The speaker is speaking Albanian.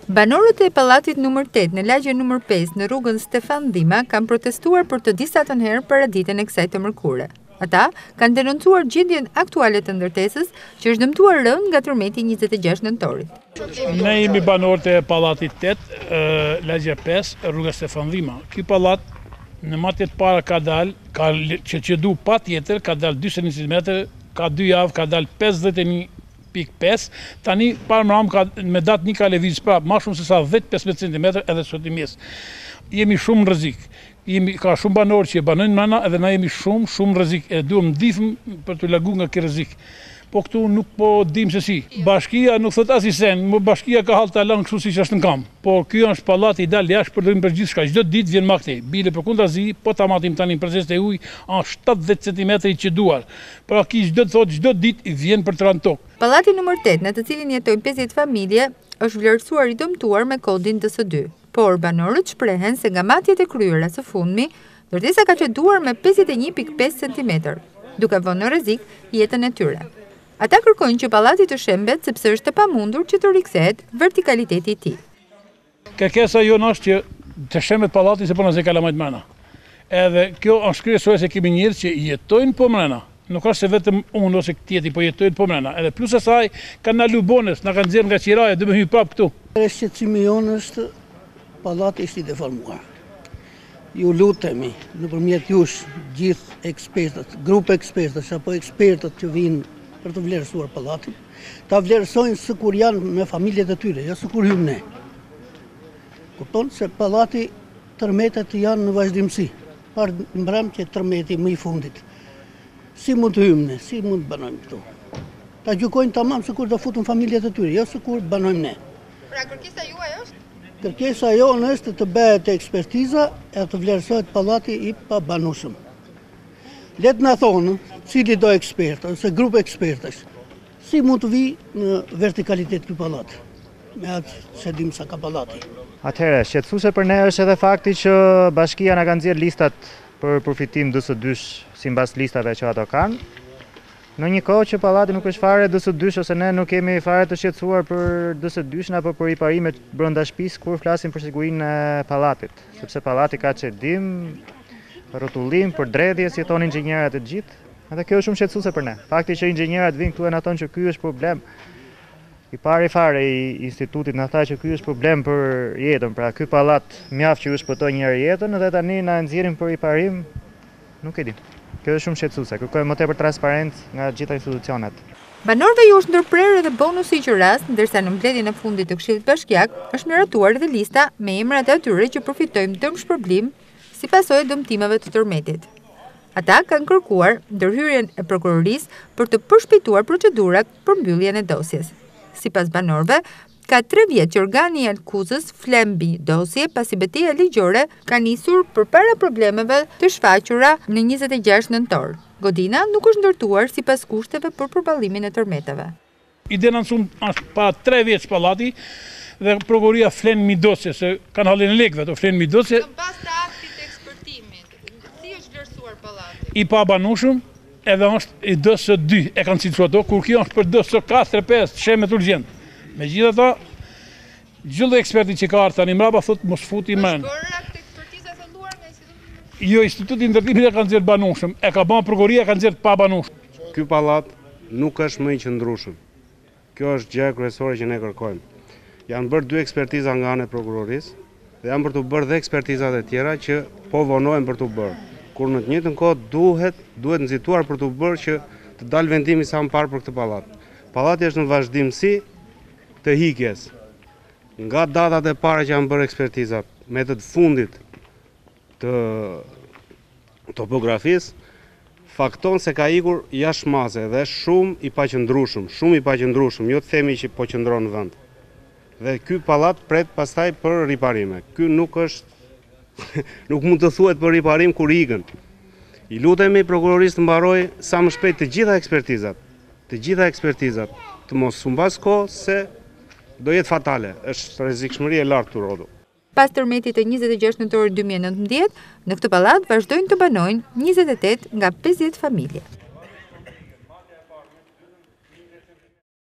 Banorët e pallatit nr. 8 në lagjen nr. 5 në rrugën Stefan Dhima kanë protestuar për të disa të herë para ditën e kësaj të mërkure. Ata kanë denoncuar gjendjen aktuale të ndërtesës që është dëmtuar rënd nga tërmeti 26 nëntorit. Ne jemi banorët e pallatit 8, lagja 5, rruga Stefan Dhima. Ky pallat në matjet para ka dalë, që du pa tjetër, ka dalë 20 cm, ka 2 javë, ka dalë 51.5, tani parë mram me datë një ka lëviz prapë, ma shumë se sa 10-15 cm edhe sot i mes. Jemi shumë në rrezik. Ka shumë banorë që banojnë mëna edhe na jemi shumë në rrezik. E duhem ndihmë për të larguar nga ky rrezik. Po këtu nuk po dim se si. Bashkia nuk thot as i sen, bashkia ka hall ta lënë kështu siç është në kam. Po ky është pallati i dal jashtë për gjithçka. Çdo ditë vjen ma këtej. Bile përkundazi, po ta matim tani në prezencë të ujë, është 70 cm i çduar. Pra ki çdo ditë vjen për të rënë tokë. Pallati nr. 8, në të cilin jetojnë 50 familje, është vlerësuar i dëmtuar me kodin DS2. Por banorët shprehen se nga matjet e kryera së fundmi, ndërtesa ka çduar me 51.5 cm, duke vënë në rrezik jetën e tyre. Ata kërkojnë që pallati të shembet sepse është e pamundur që të rikthehet vertikaliteti i tij. Kërkesa jonë është që të shembet pallati se po na ze kalamajt mëna. Edhe kjo është kryesore se kemi njerëz që jetojnë po mëna. Nuk është se vetëm unë ose tjetri, po jetojnë po mëna. Edhe plus asaj kanë na lubones, na kanë nxjerrë nga qiraja, do të hyj prapë këtu. Shqetësimi jonë është pallati është i deformuar. Ju lutemi nëpërmjet jush gjithë ekspertët, grupe ekspertësh apo ekspertët që vinë për të vlerësuar pallatin, ta vlerësojnë sikur janë me familjet e tyre, jo sikur hym ne. Kupton se pallati tërmetet janë në vazhdimsi, par mbrëmje tërmeti më i fundit. Si mund të hymë ne, si mund të banojmë këtu? Ta gjykojnë tamam sikur do futën familjet e tyre, jo sikur banojmë ne. Pra kërkesa juaj është? Kërkesa jonë është të bëhet ekspertiza e të vlerësohet pallati i pabanueshëm. Le të na thonë cili do ekspert ose grup ekspertësh, si mund të vi në vertikalitet ky pallat, me atë se dim sa ka pallati. Atëherë, shqetësuese për ne është edhe fakti që bashkia na ka nxjerr listat për përfitim DS2 sipas listave që ato kanë. Në një kohë që pallati nuk është fare DS2 ose ne nuk kemi fare të shqetësuar për DS2 apo për riparimet brenda shtëpisë kur flasim për sigurinë e pallatit, sepse pallati ka çedim, rrotullim, për dredhje, si thonë inxhinierët e gjithë. Edhe kjo është shumë shqetësuese për ne. Fakti që inxhinierët vinë këtu e na thonë që ky është problem i pari fare i institutit, na tha që ky është problem për jetën, pra ky pallat mjaft që u shpëtoi një herë jetën dhe tani na nxjerrin për riparim, nuk e di. Kjo është shumë shqetësuese. Kërkojmë më tepër transparencë nga gjitha institucionet. Banorëve ju është ndërprerë edhe bonusi i qiras, ndërsa në mbledhjen e fundit të Këshillit Bashkiak është miratuar edhe lista me emrat e atyre që përfitojnë dëm shpërblim si pasojë e dëmtimeve të tërmetit. Ata kanë kërkuar ndërhyrjen e prokurorisë për të përshpejtuar procedurat për mbylljen e dosjes. Sipas banorëve, ka 3 vjet që organi i akuzës flen mbi dosje pasi betejë ligjore ka nisur përpara problemeve të shfaqura në 26 nëntor. Godina nuk është ndërtuar sipas kushteve për përballimin e tërmeteve. I denoncum është pa 3 vjet pallati dhe prokuroria flen mbi dosje se kanë hallin e lekëve, to flen mbi dosje. Pas të aktit të ekspertimit, si është vlerësuar pallati? I pabanueshëm edhe është i DS2, e kanë cilësuar ato, kur kjo është për DS4, 5, shemet urgjent. Megjithatë, gjithë eksperti që ka ardhur tani mbrapa thotë mos futi mend. Është bërë akt ekspertiza e thelluar nga instituti? Jo, instituti ndërtimit e ka nxjerr banueshëm, e ka bën prokuroria ka nxjerr pa banueshëm. Ky pallat nuk është më i qëndrueshëm. Kjo është gjë kryesore që ne kërkojmë. Janë bërë 2 ekspertiza nga ana e prokurorisë dhe janë për të bërë dhe ekspertizat e tjera që po vonohen për të bërë. Kur në të njëjtën kohë duhet nxituar për të bërë që të dalë vendimi sa më parë për këtë pallat. Pallati është në vazhdimsi të hikjes. Nga datat e para që janë bërë ekspertizat, metët fundit të topografisë, fakton se ka ikur jashtë mase dhe shumë i paqëndrueshëm, jo të themi që po qëndron në vend. Dhe ky pallat pret pastaj për riparime. Ky nuk është nuk mund të thuhet për riparim kur ikën. I lutemi prokurorisë të mbarojë sa më shpejt të gjitha ekspertizat, të mos humbas kohë se do jetë fatale, është rrezikshmëri e lartë të rodhur. Pas tërmetit të 26 nëntorit 2019, në këtë pallat vazhdojnë të banojnë 28 nga 50 familje.